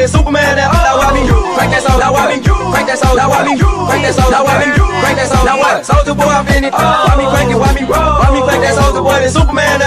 this Superman. Now why me? Crank that soul. Now why me? Crank that soul. Now why me? Crank that soul. Now why me? Crank that soul. Now what? Soldier boy, I'm in it. Why me crank it? Why me crank that soldier boy? This Superman.